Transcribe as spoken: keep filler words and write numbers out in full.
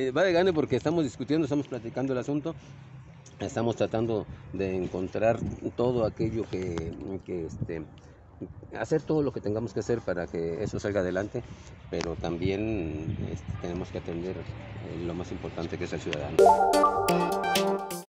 eh, va de gane porque estamos discutiendo, estamos platicando el asunto, estamos tratando de encontrar todo aquello que, que este, hacer todo lo que tengamos que hacer para que eso salga adelante, pero también este, tenemos que atender eh, lo más importante que es el ciudadano.